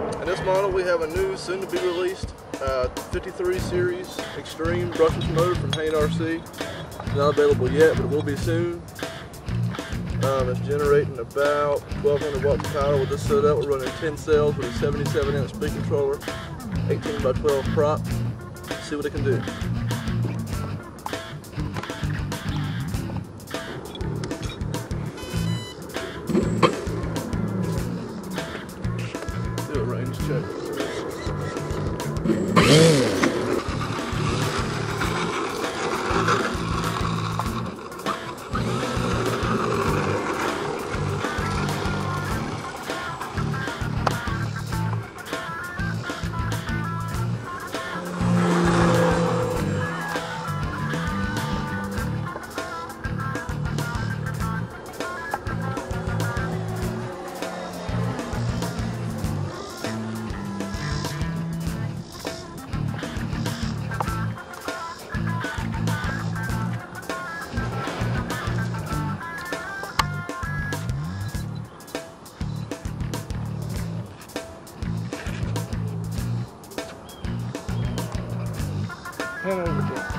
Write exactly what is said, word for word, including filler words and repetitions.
In this model, we have a new, soon-to-be released uh, fifty-three series Extreme brushless motor from Hain R C. It's not available yet, but it will be soon. Um, it's generating about twelve hundred watts of power with this setup. We're running ten cells with a seventy-seven inch speed controller, eighteen by twelve prop. Let's see what it can do. Do a range check. Hand over to